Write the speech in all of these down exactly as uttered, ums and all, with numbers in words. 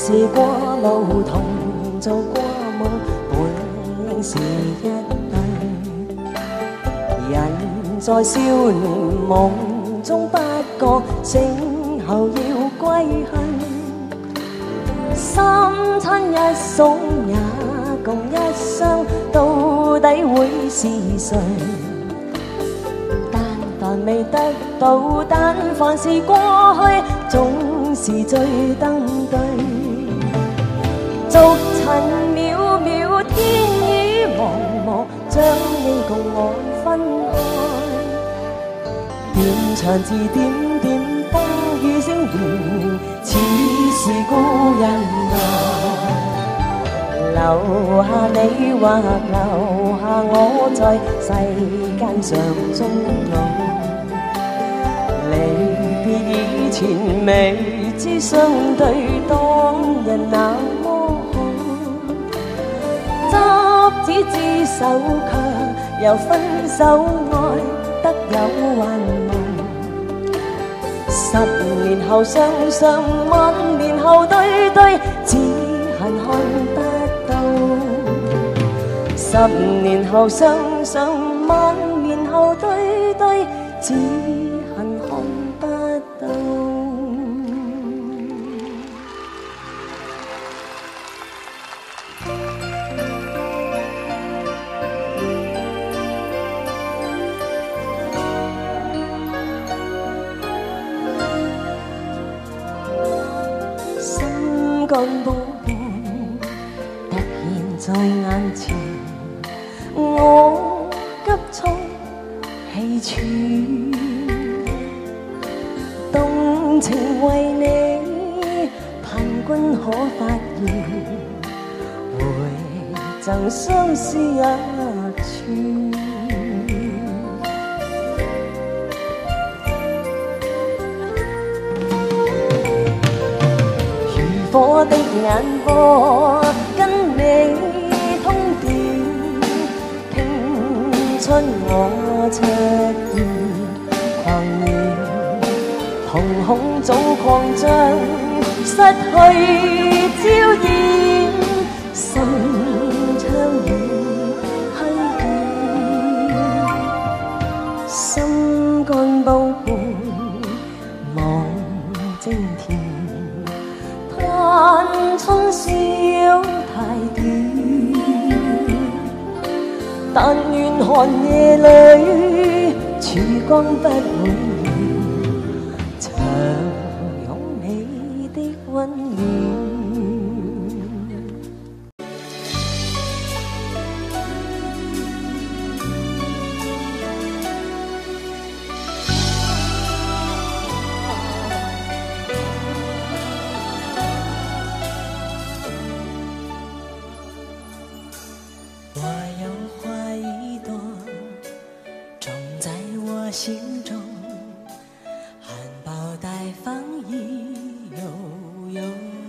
試過路同做過夢，本應是一對。人在少年夢中不覺醒後要歸去，三親一嫂也共一雙，到底會是誰？但凡未得到，但凡是過去，總是最登對。俗塵渺渺，天意茫茫，將你共我分開。斷腸字點點，風雨聲綿綿，似是故人來。留下你或留下我，在世間上終老。離別以前未知相對，當日那麼好。執子之手卻又分手，愛得有幻夢。十年後相相，萬年後對對，只恨看不到。十年後相相，萬年後對對，只恨看不到。心肝寶貝突現在眼前，我急速氣喘，動情為你，盼君可發現，回贈相思一串。如火的眼波，跟你通電，傾出我赤焰狂熱，瞳孔早擴張，失去焦點，心窗已虛倦，心肝寶貝望晶田，盼春宵太短，但願寒夜裏曙光不會長擁你的溫暖。 我有花一朵，种在我心中，含苞待放意悠悠。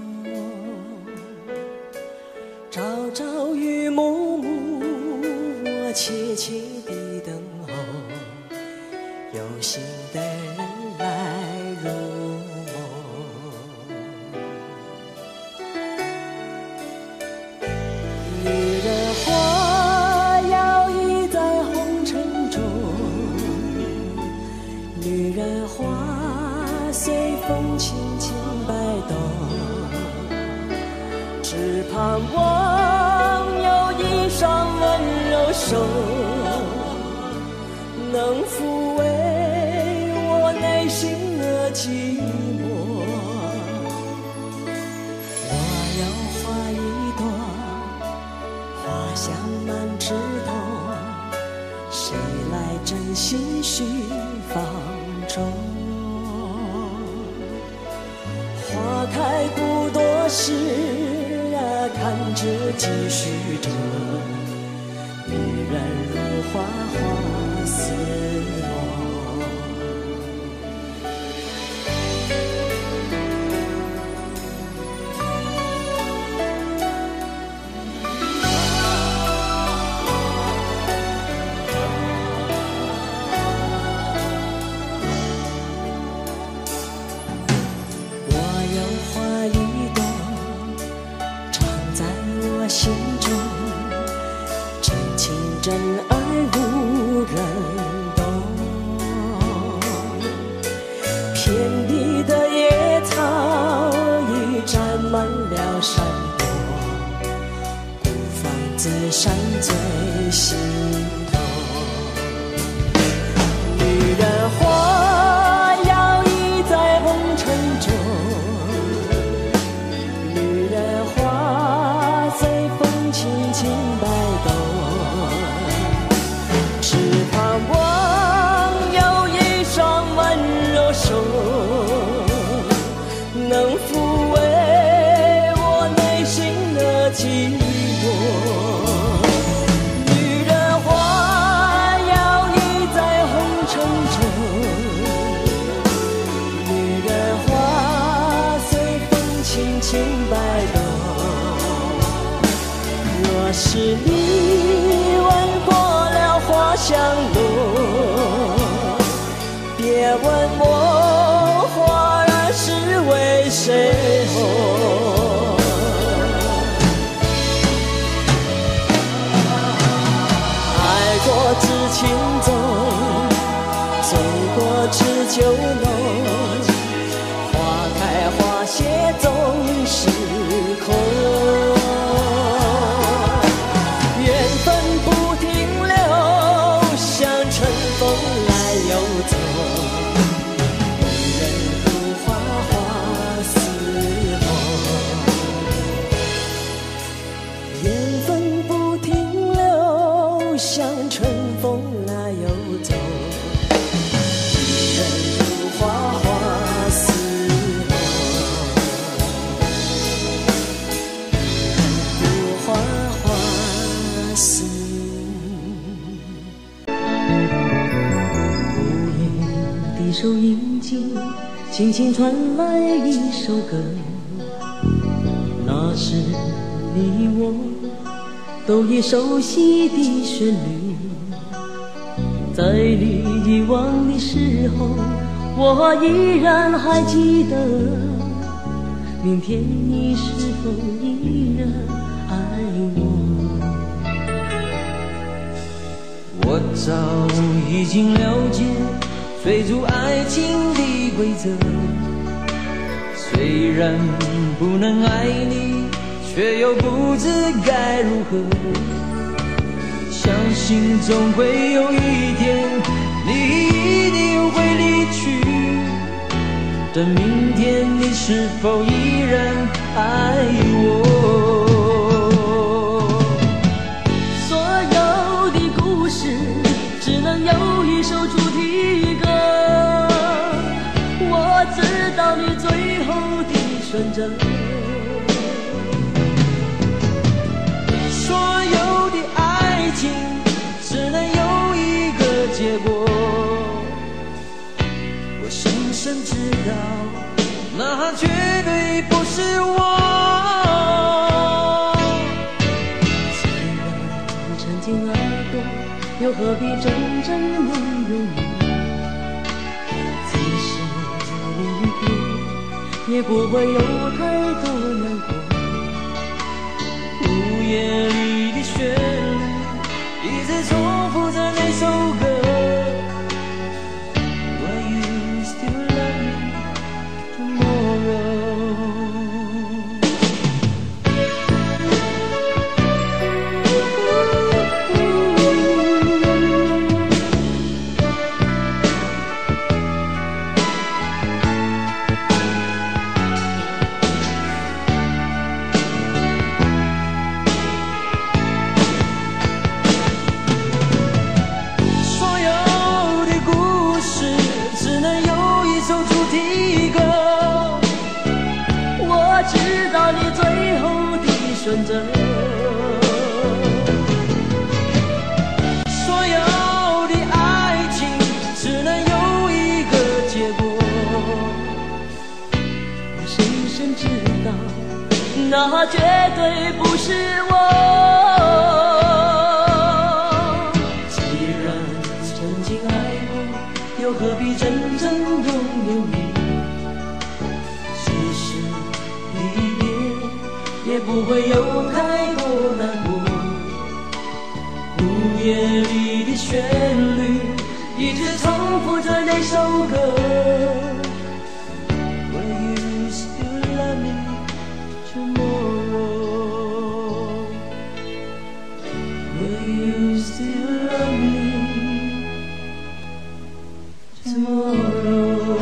朝朝与暮暮，我切切地等候，有心的人来入梦。女人花摇曳在红尘中，女人花随风轻轻摆动，只盼望有一双温柔手，能抚慰我内心的寂寞。我有花一朵，花香满枝头，谁来真心续放纵？花开不多时啊，看着继续着，女人如花，花似梦。 真爱无人懂，遍地的野草已占满了山坡，孤芳自赏最心痛。女人花摇曳在红尘中，女人花随风轻轻摆动，只盼望有一双温柔手，能抚慰我内心的寂寞。女人花摇曳在红尘中，女人花随风轻轻摆动。若是你闻过了花香浓，别问我花儿是为谁红。爱过知情重，醉过知酒浓，花开花谢总是空。缘分不停留，像春风来又走，女人如花，花似梦。缘分不停留，像春风来又走，女人如花，花似梦。女人如花，花似的收音机轻轻传来一首歌，那是你我都已熟悉的旋律。在你遗忘的时候，我依然还记得，明天你是否依然爱我？ 我早已经了解追逐爱情的规则，虽然不能爱你，却又不知该如何。相信总会有一天，你一定会离去。等明天你是否依然爱我？ 所有的故事只能有一首主题歌，我知道你最后的选择。 所有的爱情只能有一个结果，我深深知道，那绝对不是我。 既然曾经爱过，又何必真正拥有你？即使离别，也不会有太多难过。 午夜里的旋律一直重复着那首歌。Will you still love me tomorrow？ 选择， 所有的爱情只能有一个结果， 我深深知道，那绝对不是我。 既然曾经爱过，又何必真正拥有你？即使离别，也不会有太多难过。午夜旋律，一直重复着那首歌。Will you still love me tomorrow? Will you still love me tomorrow?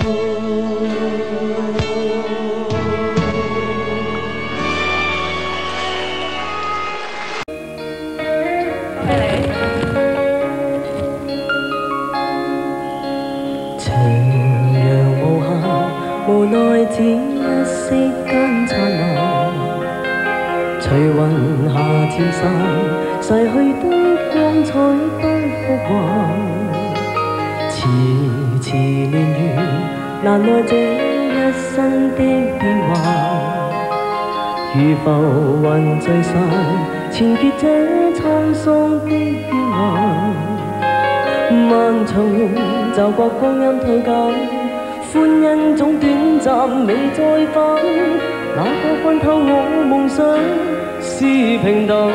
無奈只一息間燦爛，隨雲霞漸散，逝去的光彩不復還。遲遲年月，難耐這一生的變幻。如浮雲聚散，纏結這滄桑的邊緣。漫長夢就覺光陰退減。歡欣總短暫，未再返。哪個看透我夢想是平淡？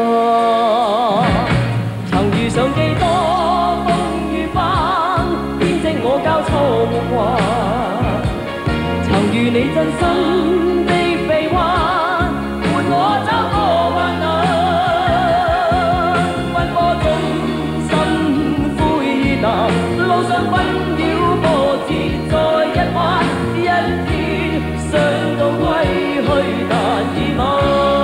曾遇上幾多風雨翻，編織我交錯夢幻。曾遇你真心的臂彎，伴我走過患難。奔波中心灰意淡，路上紛擾波折。一天想到歸去，但已晚。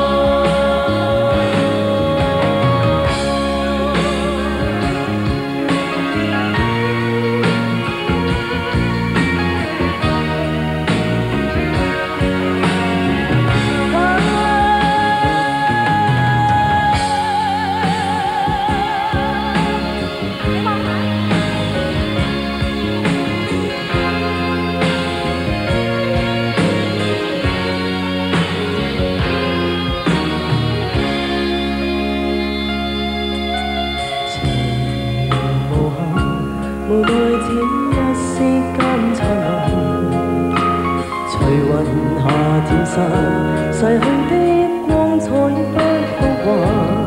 無奈這一息間燦爛，隨雲霞漸散，逝去的光彩不復還。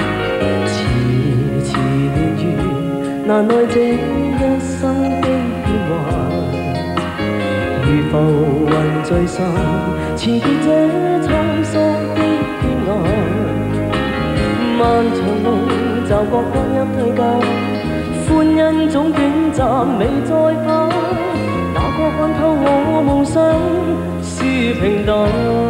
遲遲年月，難耐這一生的變幻。如浮雲聚散，纏結這滄桑的邊緣。漫長夢就覺光陰退減。歡欣總短暫，未再返。哪個看透我夢想是平淡？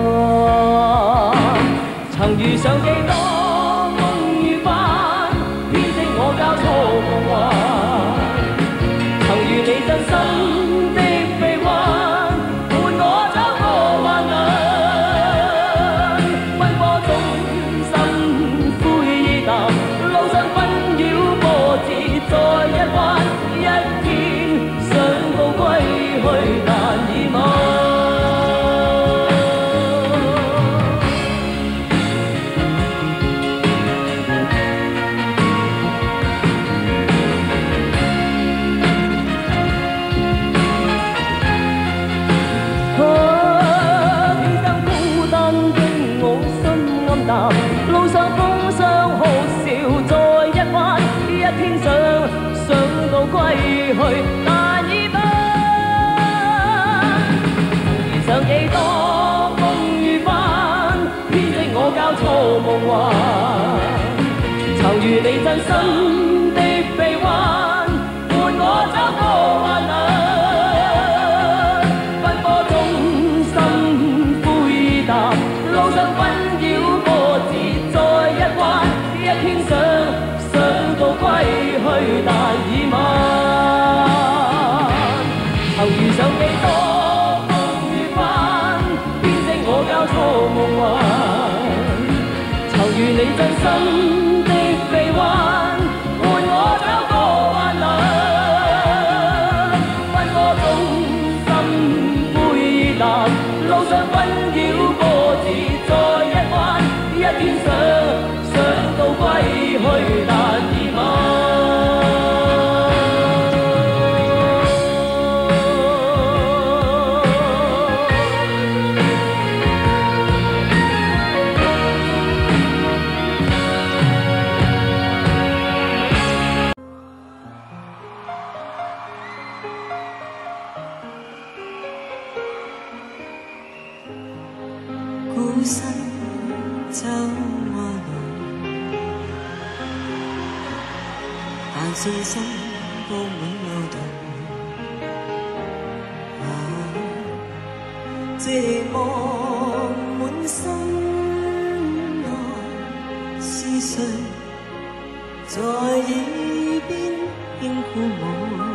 曾遇上幾多風雨翻，編織我交錯夢幻。曾遇你真心的臂彎，伴我走過患難。奔波中心灰意淡，路上紛擾波折。再一彎，一天想到歸去，但已晚。啊，偏生孤單的我心暗淡，路上風霜酷笑，再一彎，一天想。想到歸去，但已晚。遇上幾多風雨翻，編織我交錯夢幻。曾遇你真心的臂彎，伴我走過患難。奔波中心灰意淡，路上紛擾波折，再一彎，一天想想到歸去，但已晚。曾遇上幾多風雨翻，編織我交錯夢幻。曾遇你真心的臂彎，伴我走過患難。奔波中心灰意淡，路上紛擾波折，再一彎，一天想想到歸去，但已晚。 但信心布滿路途。啊，寂寞滿心內，是誰在耳邊輕呼我？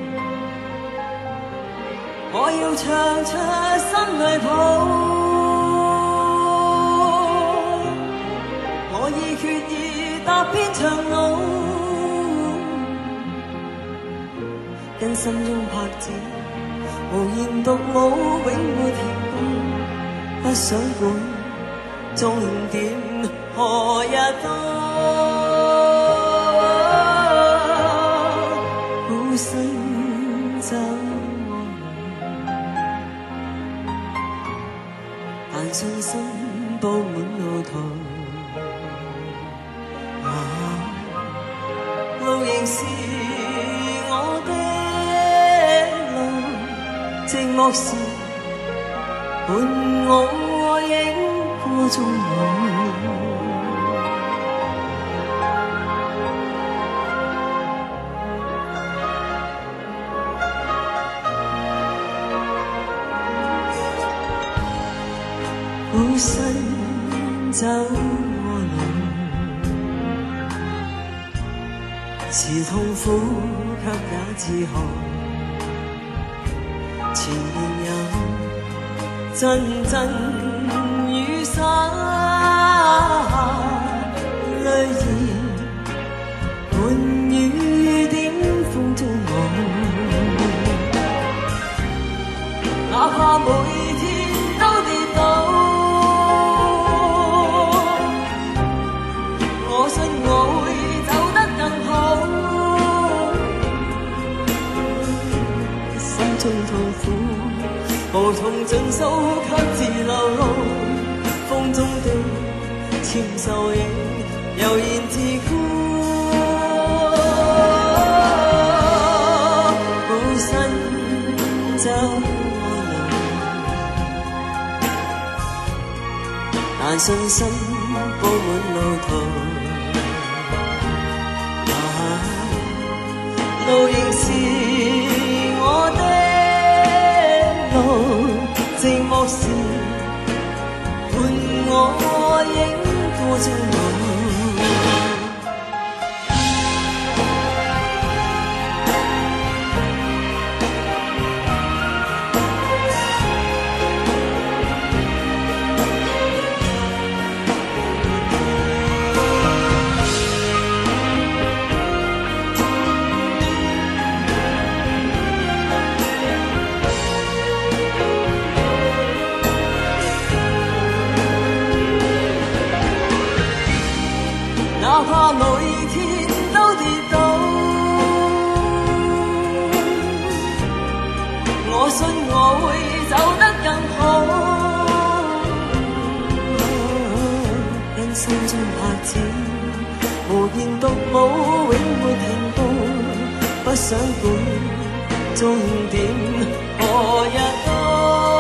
我要唱出心裏抱，我已決意踏遍長路，跟心中拍子，無言獨舞，永沒停步，不想管終點何日到，好想走。但信心布滿路途，啊，路仍是我的路，寂寞時伴我影過中我。好想走我路，是痛苦卻也自豪。前面有陣陣雨灑，淚兒伴雨點風中舞，哪怕每天都跌倒。中痛苦，無從盡訴，卻自流露。風中的纖瘦影，悠然自顧。好想走我路，但信心布滿路途。啊，路仍是我的。寂寞時伴我影過中哪怕每天都跌倒，我信我會走得更好。因心中拍子，無言獨舞，永沒停步。不想管終點何日到，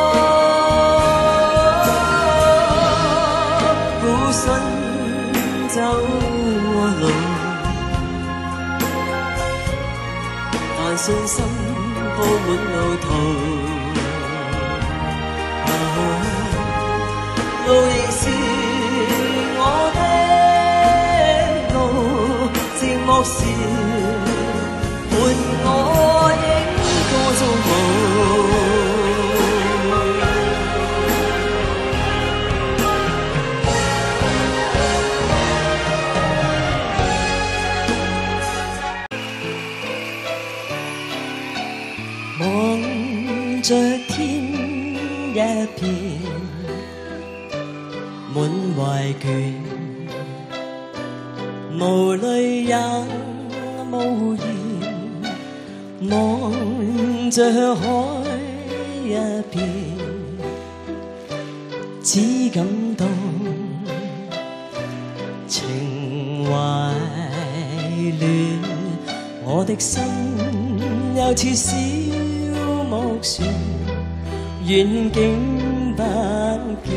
好想走。但信心布滿路途，啊，路仍是我的路，寂寞時伴我影過中舞。望着天一片，滿懷倦，無淚也無言。望着海一片，只感到情懷亂，我的心又似小木船，遠景不見，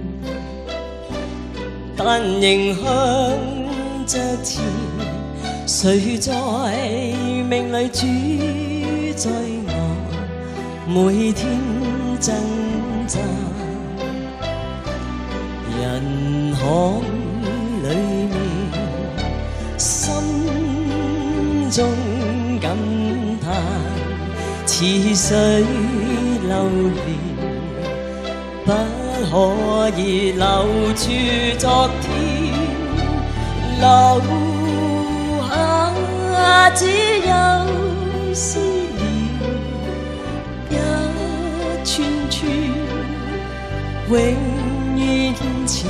但仍向着前， 谁在命里主宰我，每天挣扎。人海里面，心中感叹，似水流年，不可以留住昨天，留下只有思念，一串串永遠前，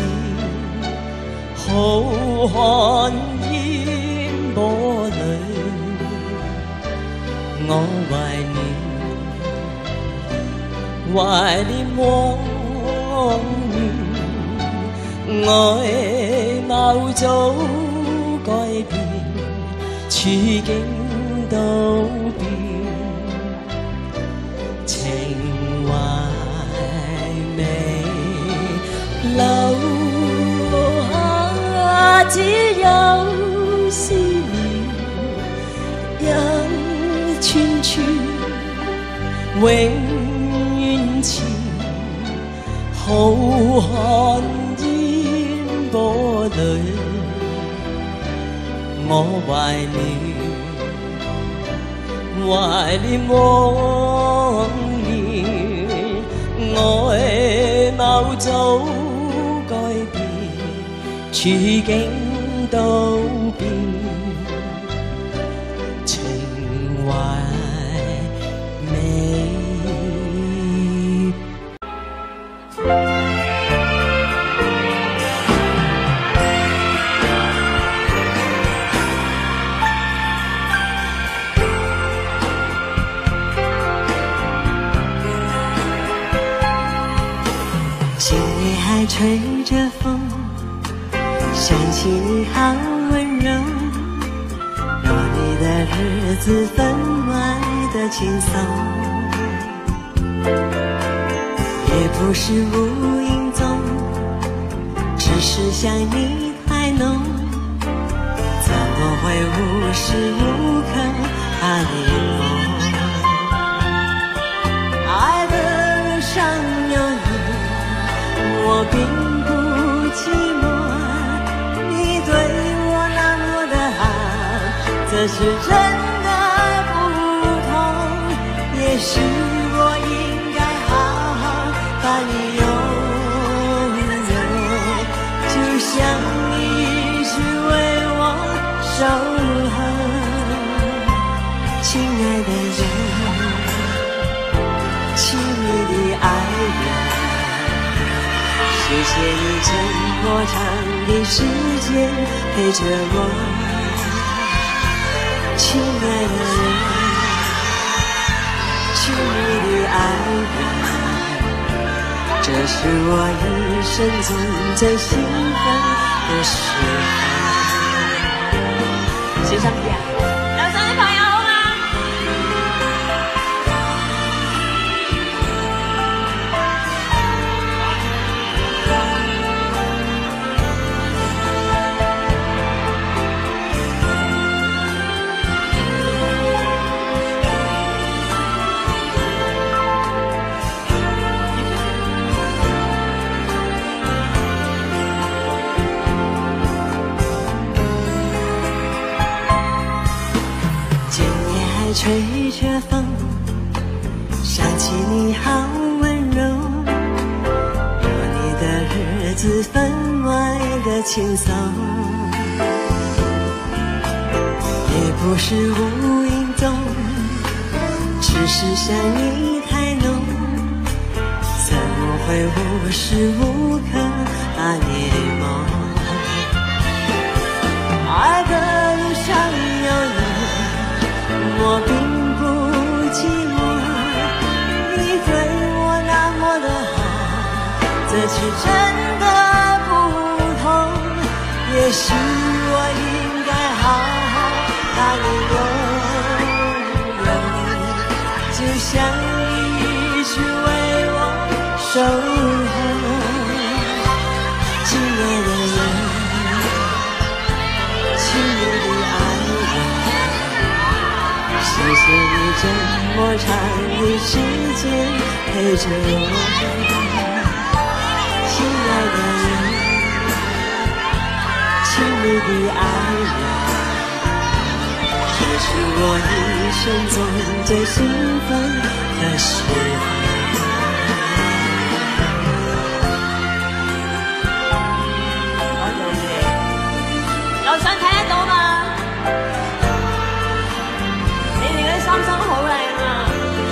浩瀚煙波裏，我懷念，懷念往年，外貌早改變，處境都變，情懷美。留下只有思念，一串串永遠前，浩瀚煙波裏，我懷念，懷念往年，外貌早改變，處境都變，情懷美。 今夜还吹着风，想起你好温柔，有你的日子分外的轻松，也不是无影踪，只是想你太浓，怎么会无时无刻把你梦？爱的路上有你，我并不寂寞，你对我那么的好，这是真的不同。也许我应该好好把你拥有，就像你一直为我守候。亲爱的人，亲密的爱人，谢谢你这么长的时间陪着我，亲爱的人，亲密的爱人，这是我一生中最兴奋的时候。谢谢上帝啊！有上帝朋友好吗？吹着风，想起你好温柔，有你的日子分外的轻松，也不是无影踪，只是想你太浓，怎么会无时无刻把你梦？爱的路上有你，我并不寂寞，你对我那么的好，这是真的不同。也许我应该好好把你拥有，就像你一直为我守候。亲爱的人，亲密的爱人， 谢你这么长的时间陪着我，亲爱的人，亲密的爱人，这是我一生中最兴奋的时候。 有想睇得到嘛？你哋嗰啲衫衫好靚啊！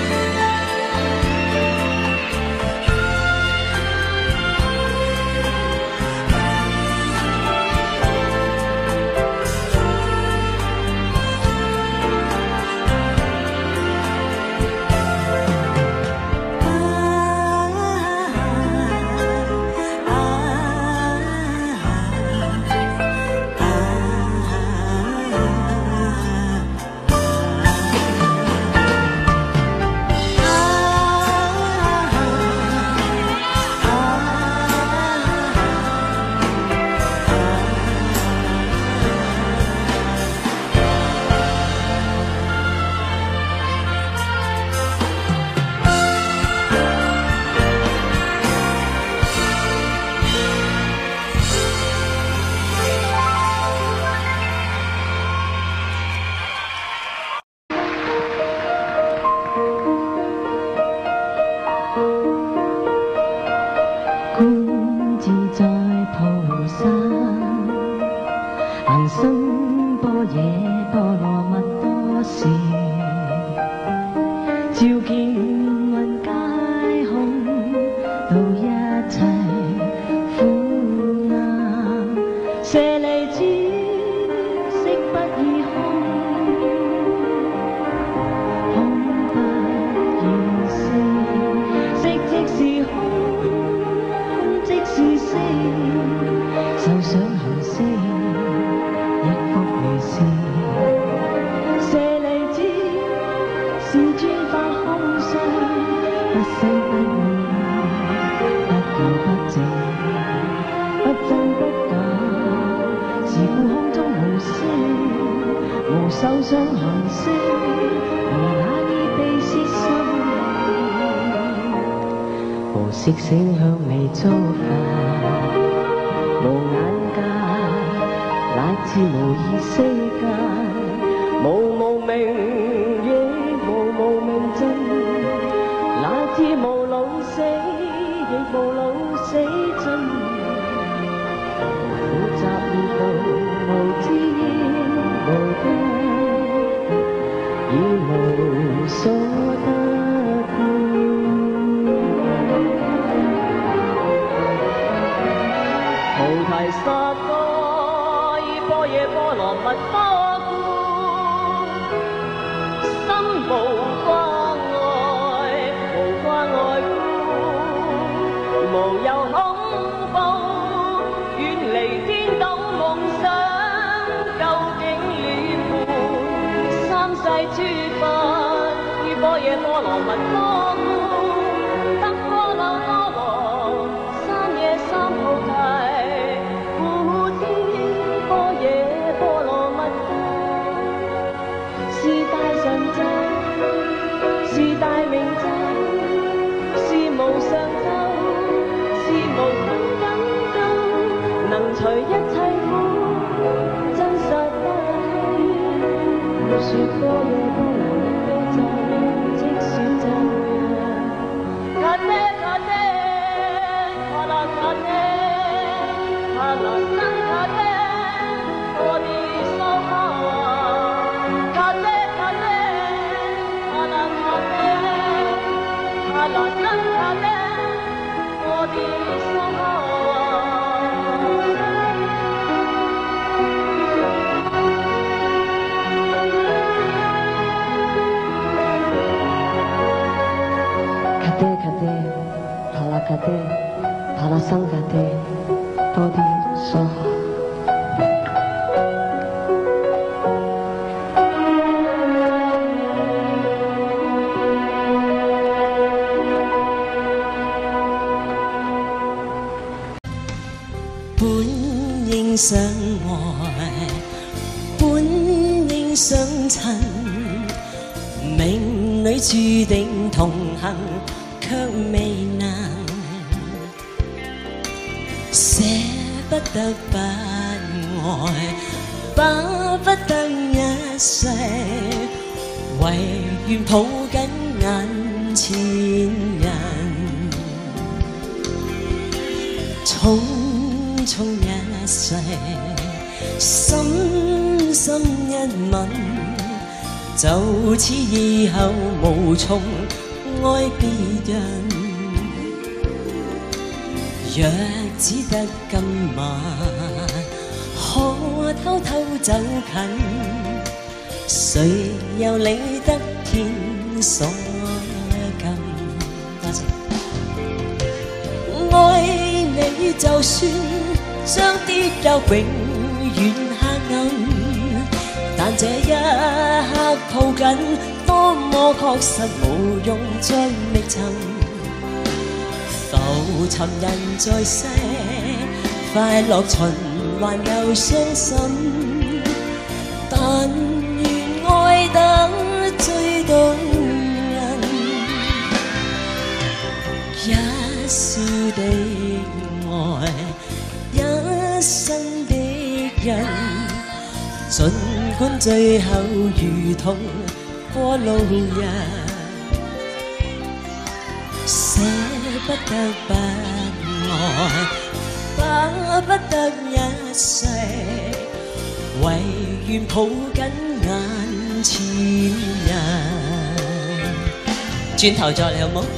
色醒向未遭罰，無眼界，乃至無意識界，無無明亦無無明盡，乃至無老死亦無老死盡，苦集滅道無知應無得，已無所得。菩提薩埵以般若波羅蜜多故，心無關愛，無關愛故，無有恐怖，遠離顛倒夢想，究竟涅槃。三世諸佛以般若波羅蜜多故，得波羅多王，三野三菩提。是大明咒，是無上咒，是無等等咒，能除一切苦，真實不虛。說般若波羅蜜咒，即說咒語。卡忒卡忒，卡拉卡忒，卡拉僧卡忒，我的娑哈。卡忒卡忒，卡拉卡忒。卡拉僧卡忒，我的娑哈。卡忒卡忒，卡拉卡忒，卡拉僧卡忒，我的娑哈。 相愛，本應相襯， 里注定同行，卻未能捨不得不愛，巴不得一世，唯願抱緊眼前人。匆匆一世，深深一吻，就此以後無從愛別人。若只得今晚，可偷偷走近，誰又理得天所近？多謝。愛你就算將跌入永遠黑暗，但這一刻抱緊，多麼確實無用再覓尋。浮沉人在世，快樂循環又傷心，但願愛得最動人。一笑的愛，一生的人，儘管最後如同過路人，捨不得不愛，巴不得一世，唯願抱緊眼前人。轉頭再嚟好冇？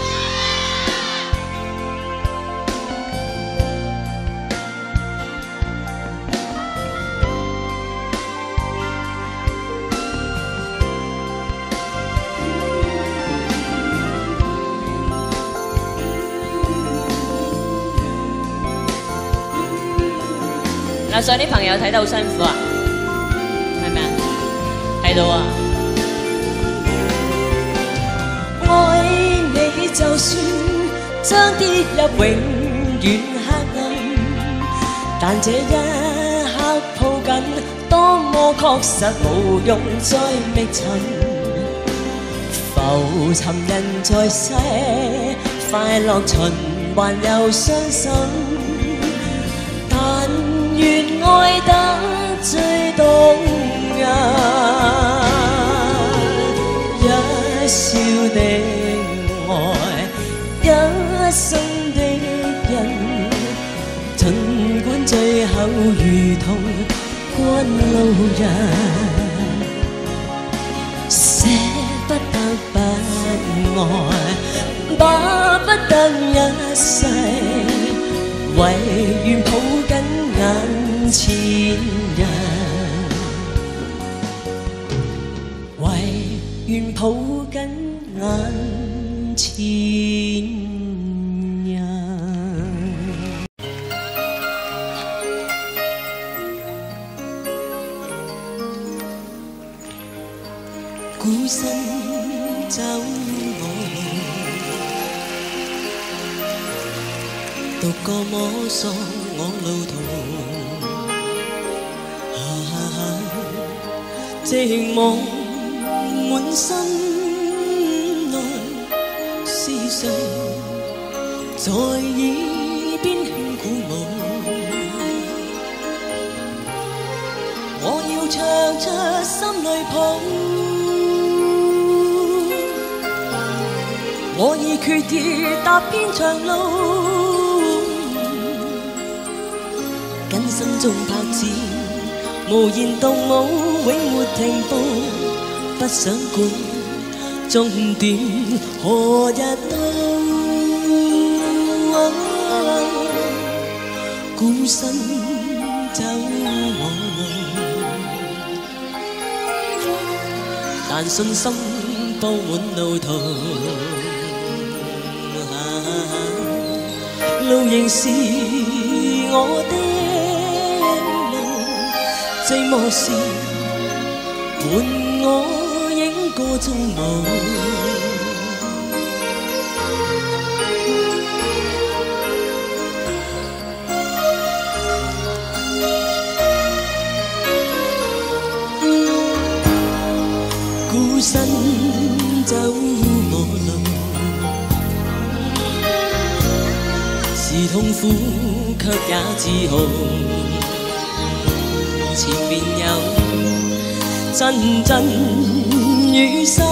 嗱，上啲朋友睇得好辛苦啊，係咪啊？睇到啊！ 愛你就算將跌入永遠黑暗，但這一刻抱緊，多麼確實無用再覓尋。浮沉人在世，快樂循環又傷心。但願愛得最動人，一笑的愛，一生的人，儘管最後如同過路人，捨不得不愛，巴不得一世，唯願抱緊眼前人，唯願抱緊眼前人。孤身走我路，獨個摸索我路途。寂寞滿心內，是誰在耳邊輕鼓舞？我要唱出心裏抱，我已決意踏遍長路，跟心中拍子。無言動舞，永沒停步，不想管終點何日到。孤身走我路，但信心佈滿路途，路仍是我的。寂寞時伴我影個蹤舞，孤身走我路，是痛苦卻也自豪。前面有陣陣雨灑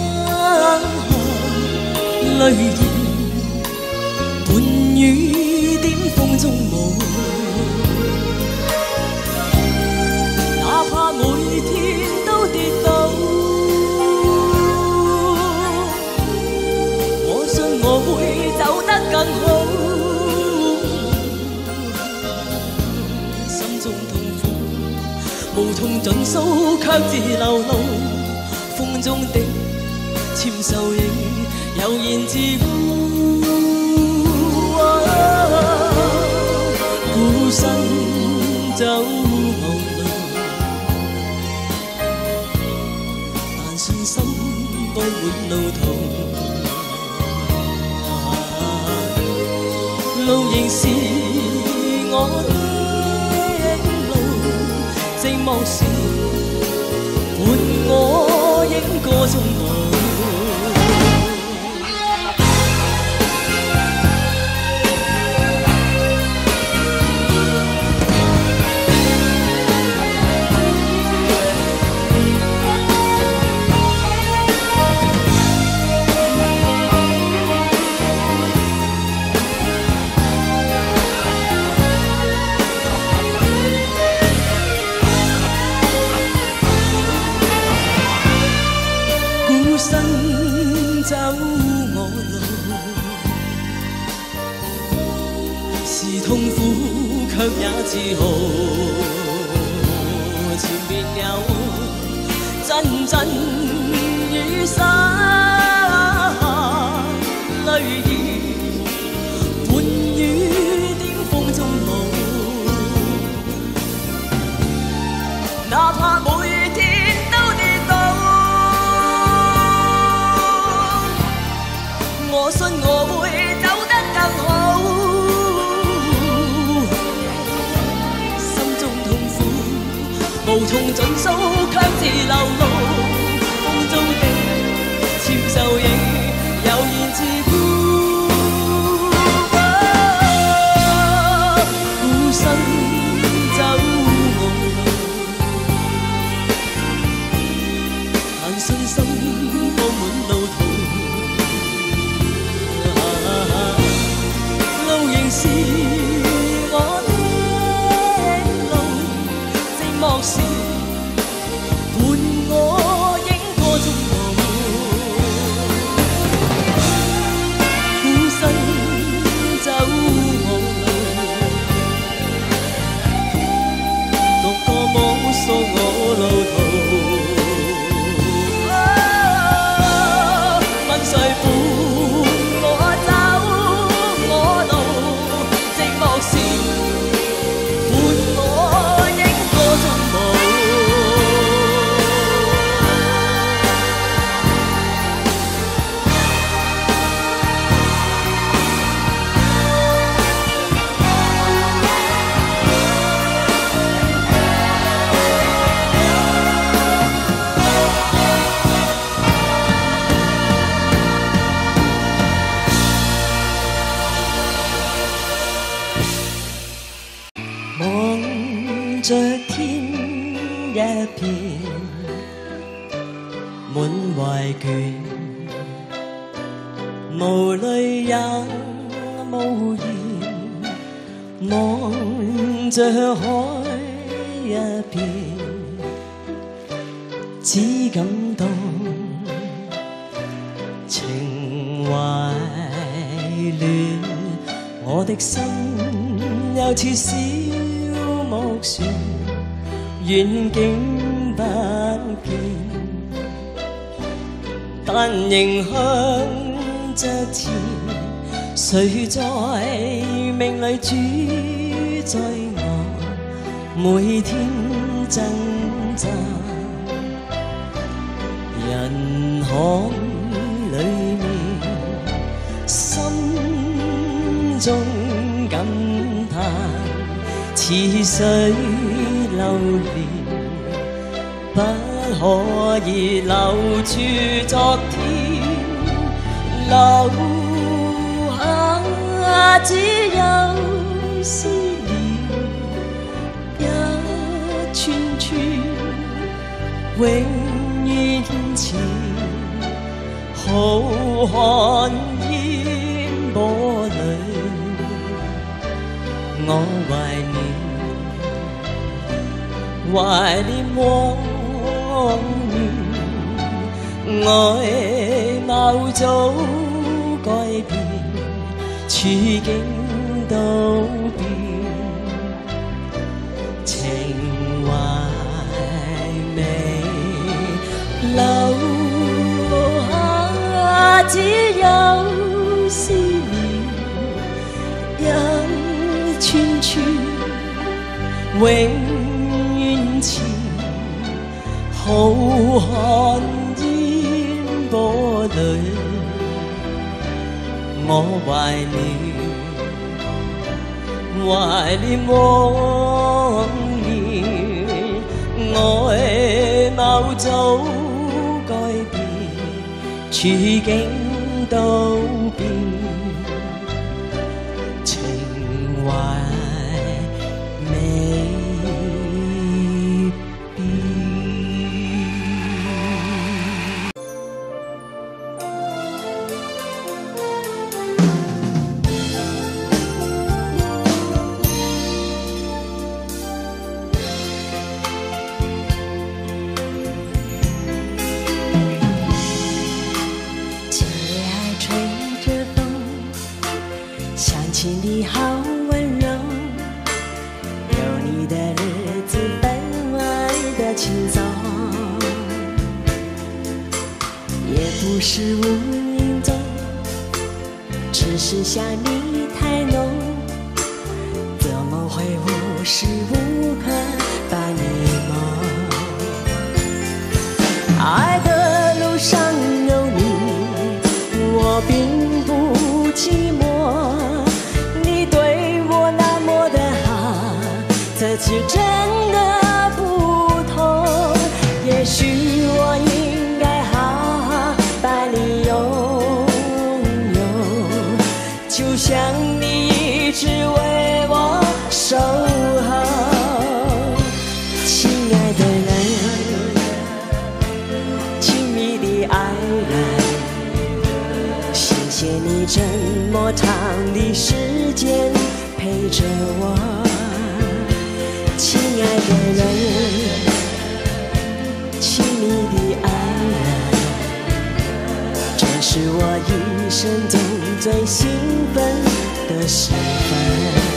淚兒，伴雨點風中舞。哪怕每天都跌倒，我信我會走得更好。心中痛苦無從盡訴，卻自流露。風中的纖手影悠然自顧。孤身走無路，但信心佈滿路途。路仍是我的路，寂寞時伴我影歌中舞。走我路，是痛苦卻也自豪。前面有陣陣雨灑淚兒，伴雨點風中舞。哪怕每天都跌倒，我信我會走得更好。心中痛苦無從盡訴，卻自流露。風中的纖手影悠然自顧。孤身走我路，但信心佈滿路途。是我的路，寂寞時伴我影歌中舞。孤身走我路，獨個摸索我路途。問誰伴我走？望着天一片滿懷倦，無淚也無言，望着海一片，只感到情懷亂，我的心又似小木船，遠景不見，但仍向着前。誰在命裏主宰我，每天掙扎。人海裏面，心中感嘆，似水流年不可以留住昨天，留下只有思念一串串，永遠前浩瀚煙波裏，我懷念懷念往年，愛貌早改變，處境都變，情懷未留下，只有思念一串串，永遠前浩瀚煙波裏，我懷念懷念往年，愛貌早改變，處境都變，情懷未不是无影踪，只是想你太浓，怎么会无时无刻把你梦？爱的路上有你，我并不寂寞。你对我那么的好，这就真的不同。也许我应该好好把你拥有，就像你一直为我守候。亲爱的人，亲密的爱人，谢谢你这么长的时间陪着我。亲爱的人，亲密的爱人，这是我一生中最兴奋的时分。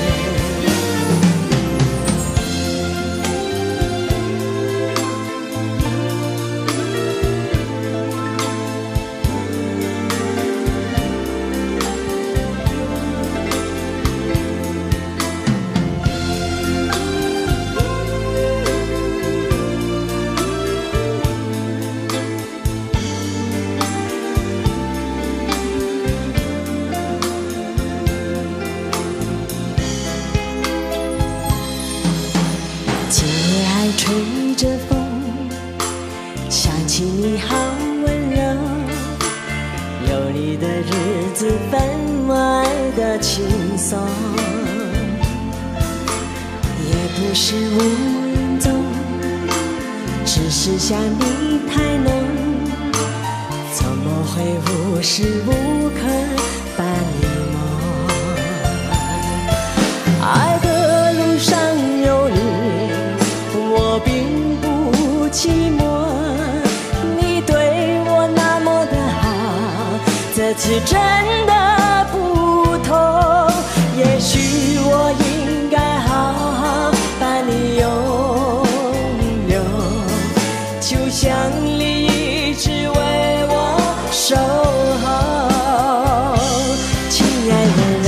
吹着风，想起你好温柔，有你的日子分外的轻松，也不是无影踪，只是想你太浓，怎么会无时无刻把你梦？爱的路上有你，我并不寂寞，你对我那么的好，这次真的不同。也许我应该好好把你拥有，就像你一直为我守候。亲爱的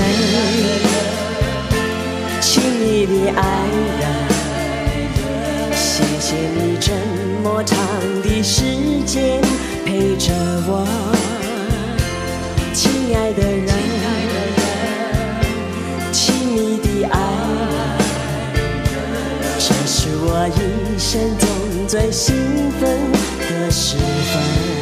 人，亲密的爱人，谢谢你这么长的时间陪着我。亲爱的人，亲密的爱人，这是我一生中最兴奋的时分。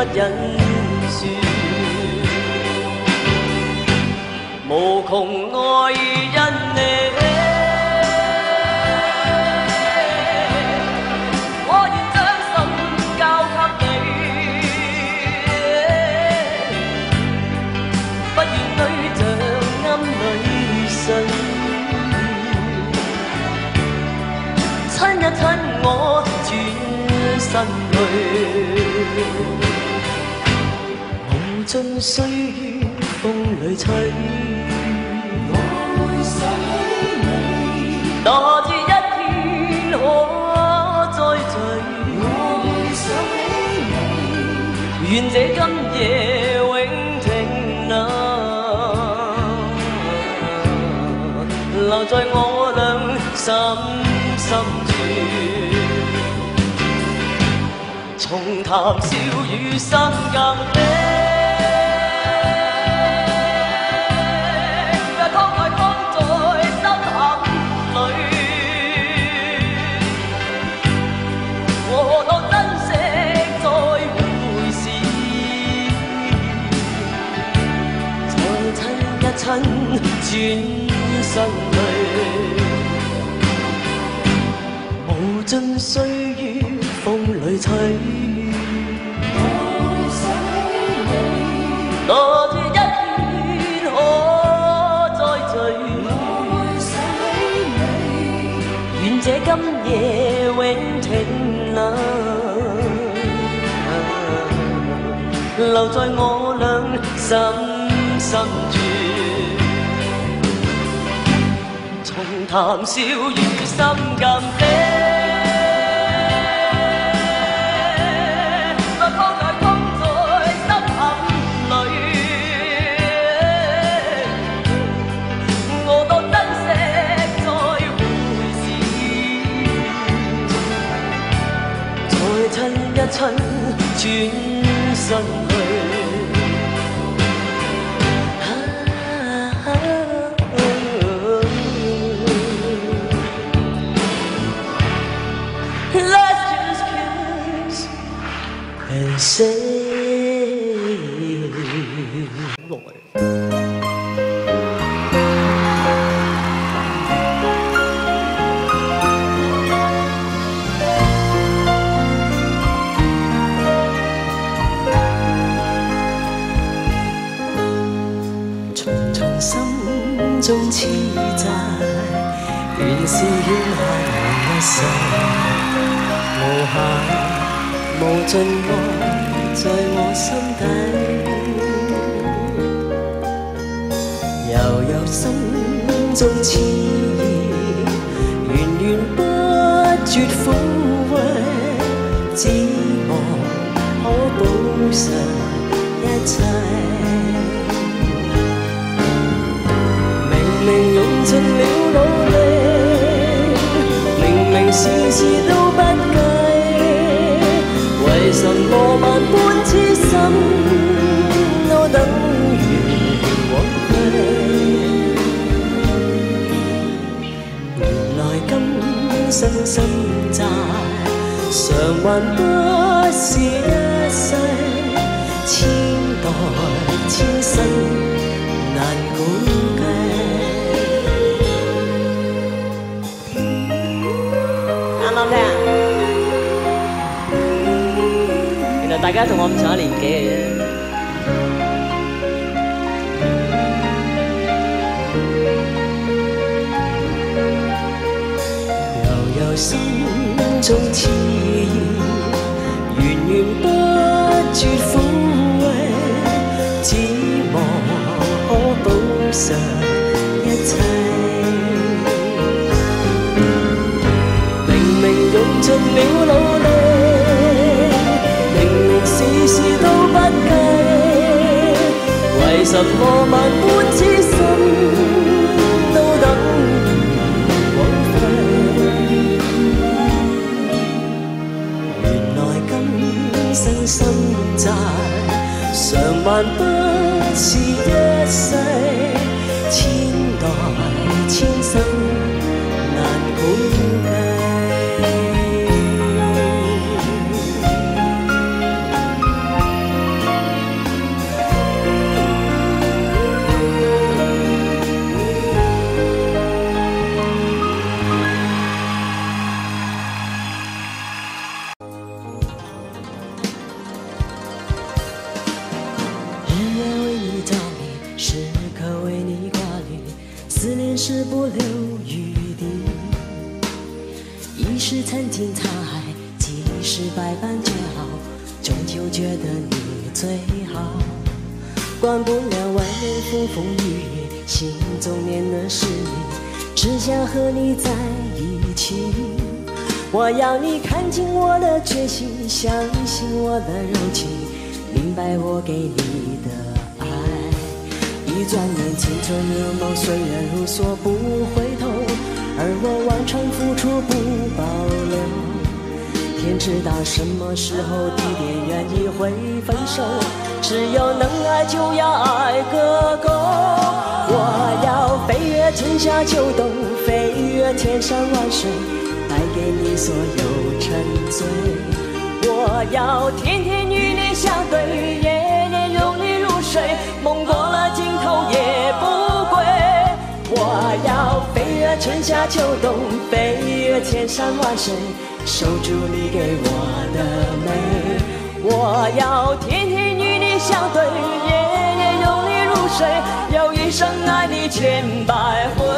忍說，無窮愛因你。親一親我轉身去，無盡歲月風裏吹，我會想起你，多至一天可再聚，我會想起你，願這今夜永停留，留在我倆心深處，重談笑語心更悲，慷慨放在心坎裏，我當珍惜再回事，再親一親轉身去。無盡歲月風裏吹，我會想起你，多至一天可再聚，我會想起你，願這今夜永停留，留在我倆心深處，重談笑語心更悲。親轉身去，啊啊啊、Let's just kiss and say 中痴債，原是怨恨一世，無限無盡愛在我心底，悠悠心中痴意，源源不絕撫慰，只望可補償一切。明明用盡了努力，明明事事都不計，為什麼萬般痴心都等於枉費？原來今生心債，償還不是一世，千代千生難估計。啱啱聽啊？原來大家同我咁上下年紀嘅啫。悠悠心中痴意，源源不絕撫慰，只望可補償一切。用盡了努力，明明事事都不計，為什麼萬般痴心都等於枉費？原來今生心債，償還不是一世，千代千生難估計。 是不留余地，一时曾经沧海，几时百般煎熬，终究觉得你最好。管不了外面风风雨雨，心中念的是你，只想和你在一起。我要你看清我的决心，相信我的柔情，明白我给你的爱。一转眼青春如梦，岁月如梭不回头，而我往常付出不保留。天知道什么时候地点愿意会分手，只有能爱就要爱个够。我要飞越春夏秋冬，飞越千山万水，带给你所有沉醉。我要天天与你相对，夜夜拥你入睡，梦过了尽头也不归。我要飞越春夏秋冬，飞越千山万水，守住你给我的美。我要天天与你相对，夜夜拥你入睡，要一生爱你千百回。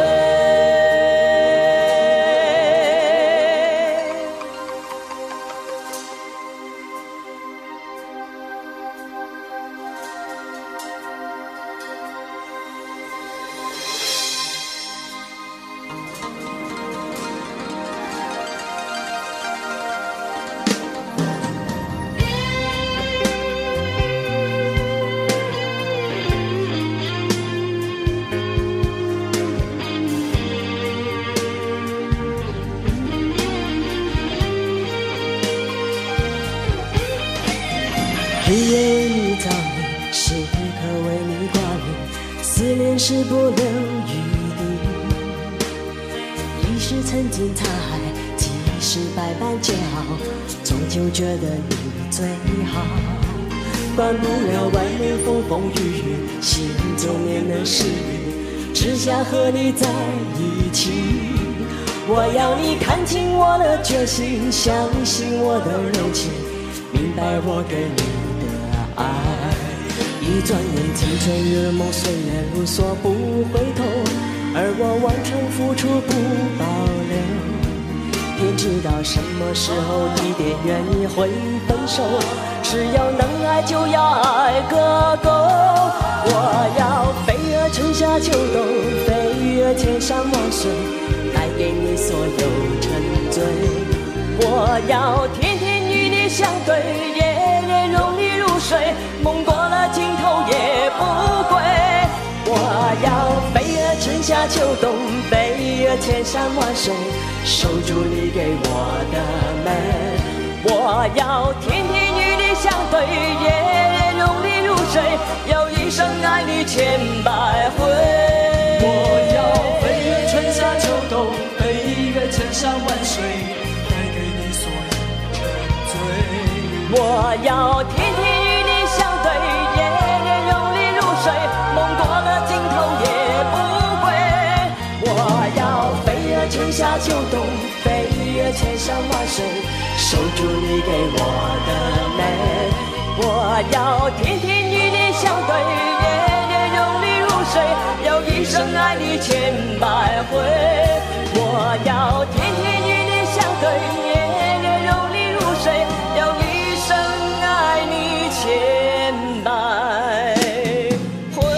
日夜为你着迷，时刻为你挂虑，思念是不留余地。一时曾经沧海，几时百般煎熬，终究觉得你最好。管不了外面风风雨雨，心中念的是你，只想和你在一起。我要你看清我的决心，相信我的柔情，明白我给你爱。一转眼青春如梦，岁月如梭不回头，而我往常付出不保留。天知道什么时候地点愿意会分手，只要能爱就要爱个够。我要飞越春夏秋冬，飞越千山万水，带给你所有沉醉。我要天天与你相对，夜夜拥你入睡，梦过了尽头也不归。我要飞越春夏秋冬，飞越千山万水，守住你给我的美。我要天天与你相对，夜夜拥你入睡，要一生爱你千百回。 我要飞越春夏秋冬，飞越千山万水，带给你所有沉醉。 我要天天与你相对，夜夜拥你入睡，梦过了尽头也不归。我要飞越春夏秋冬，飞越千山万水，守住你给我的美。我要天天与你相对，夜夜拥你入睡，要一生爱你千百回。我要天天与你相对，夜夜拥你入睡，要一生爱你千百回。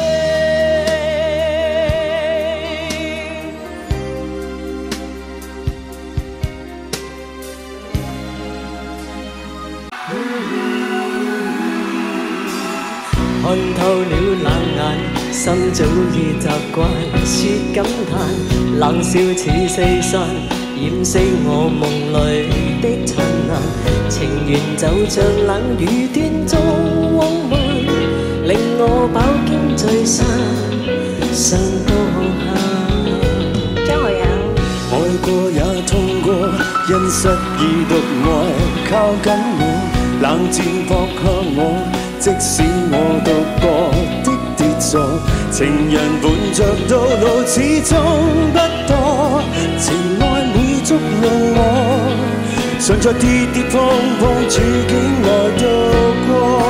看透了冷眼，心早已習慣，說感嘆，冷笑似四散，掩飾我夢裏的燦爛。情緣就像冷雨斷中往漫，令我飽經醉散，想多下。張學友， 愛過也痛過，因失意獨愛靠緊我，冷戰撲向我。即使我獨個的跌坐，情人伴着到老始終不多，情愛每捉弄我，常在跌跌碰碰處境內度過。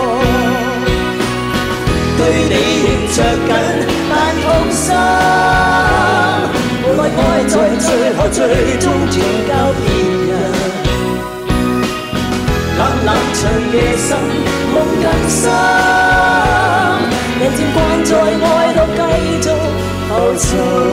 對你仍着緊，但痛心後最終轉交別人。冷冷長夜深，夢更深，人漸慣在愛度繼續浮沉。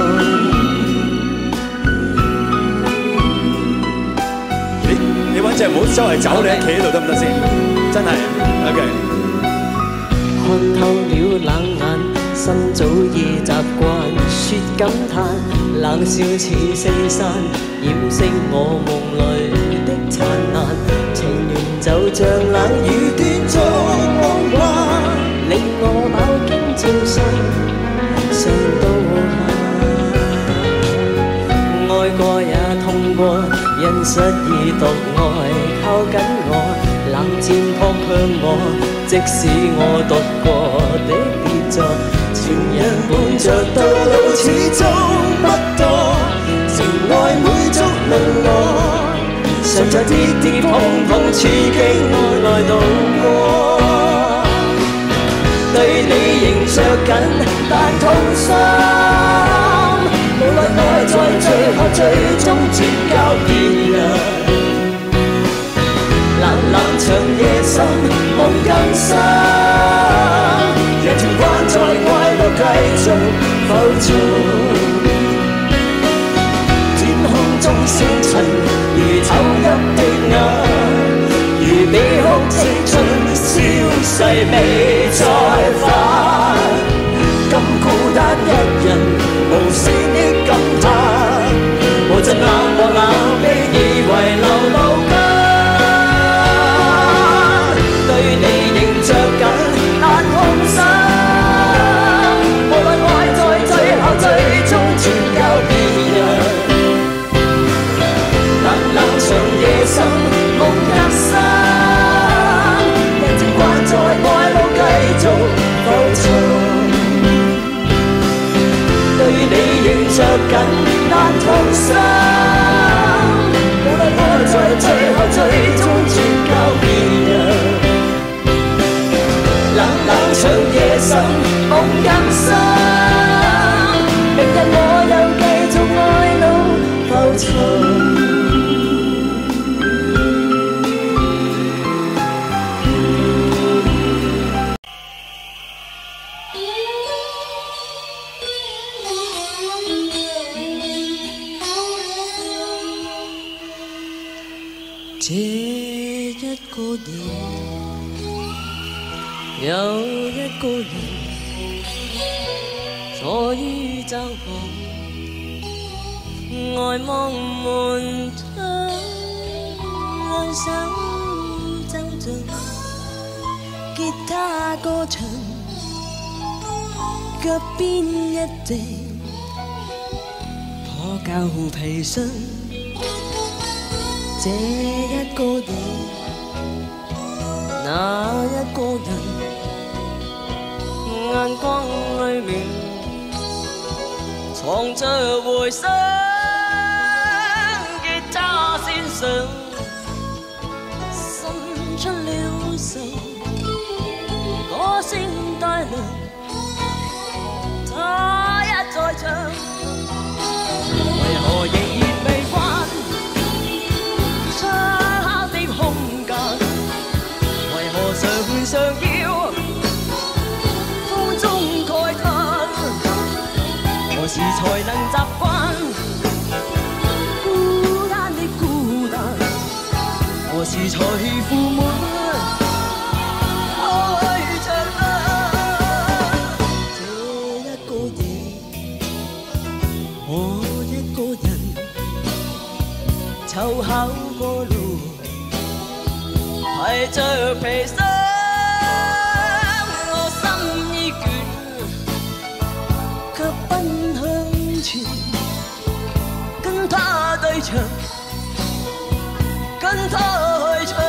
你你揾隻唔好周圍走，你企喺度得唔得先？真係 OK。 看透了冷眼，心早已習慣，說感嘆，冷笑似四散，掩飾我夢裏的燦爛。情緣就像冷雨斷續夢幻，令我飽經朝夕，想到下。愛過也痛過，因失意獨愛靠緊我，冷箭撲向我，即使我讀過的傑作，情人伴着到老始終不多，情愛每足能耐，常在跌跌碰碰刺激愛來渡過。對你仍着緊，但痛心，無奈愛在最後最終轉交別人。冷冷長夜深，夢更深，人漸慣在愛路繼續浮沉。天空中星塵如抽泣的眼，如悲哭青春消逝未再返。今孤單一人，無聲的感嘆，無盡冷漠冷悲以為流露間。對你仍着緊，但痛心，無論愛在最後最終轉交別人。冷冷長夜深，夢更深，人漸慣在愛路繼續浮沉。對你仍着緊，但痛心，無論愛在最後最終轉交別人。冷冷長夜深，夢更深，明日我又繼續愛路浮沉。 這一個年，有一個人坐於周圍，愛望門窗，兩手奏着吉他歌唱，腳邊一隻破舊皮箱。這一個你，那一個人，眼光裏面藏着回聲，吉他線上滲出了愁，歌聲帶來，他一再唱，為何仍然未慣？窗口的空間，為何常常要風中慨嘆？何時才能習慣孤單的孤單？何時才負滿愛着啊？這一個你，我一個人。湊巧過路，提着皮箱，我心已倦，卻奔向前，跟他對唱，跟他去唱。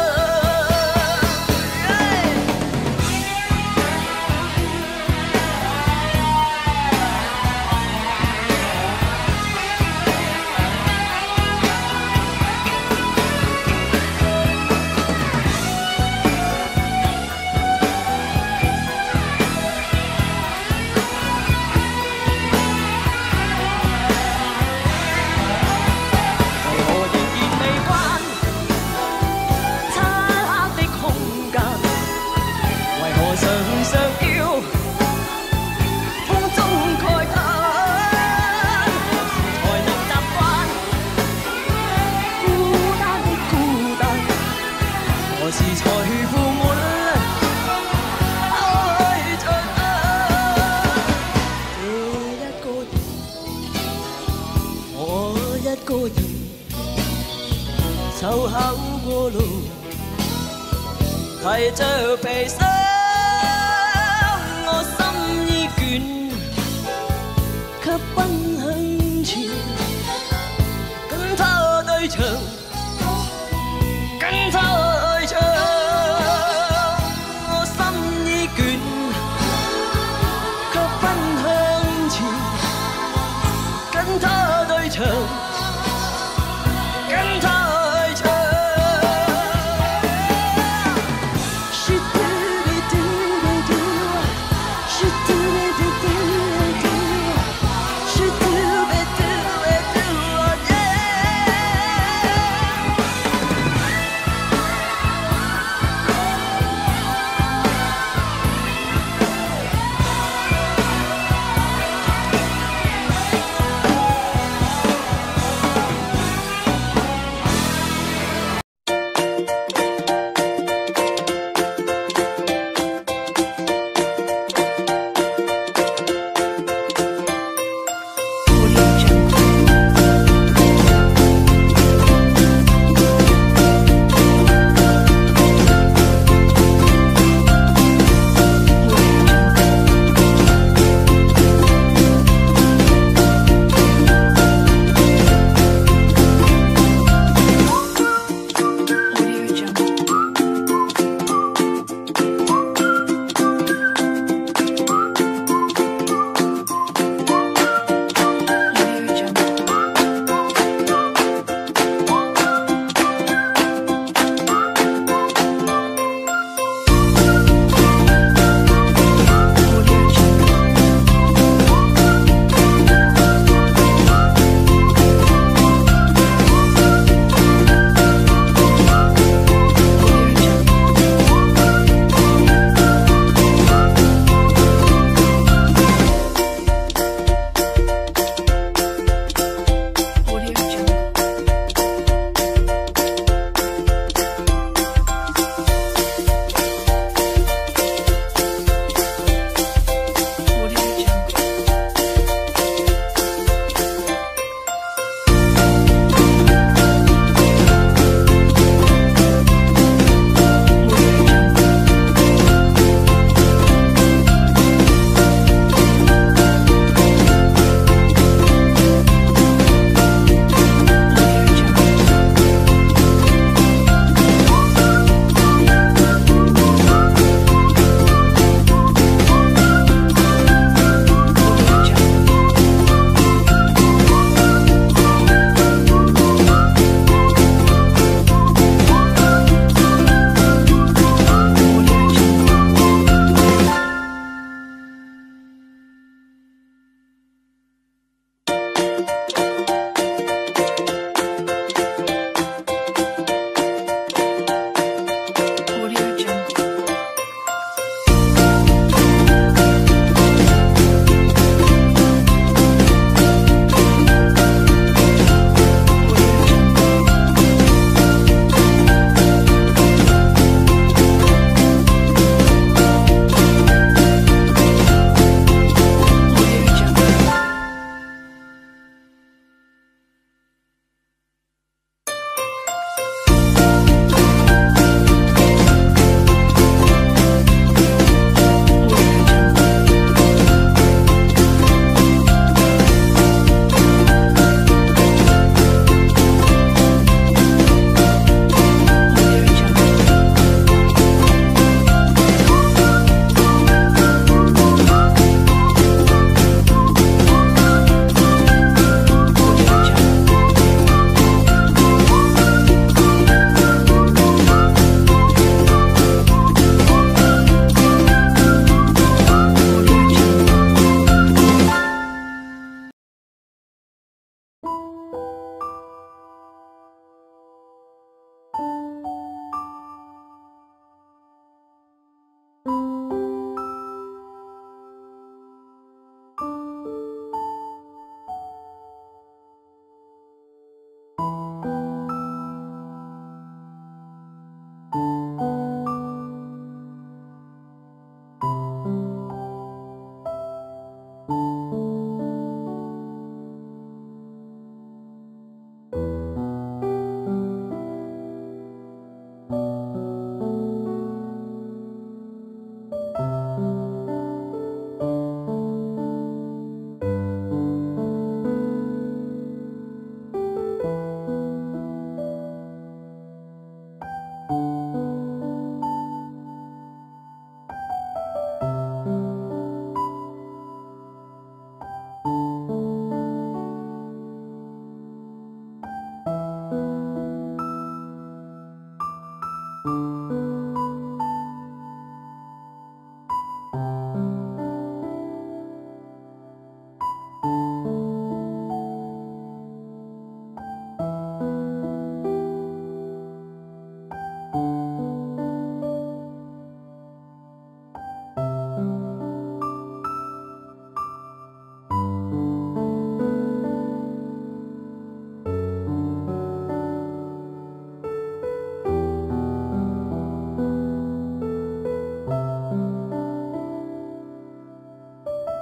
裸露，提着皮箱，我心已倦，卻奔向前，跟他對唱，跟他對唱，我心已倦，卻奔向前，跟他對唱。跟他對唱。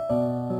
你。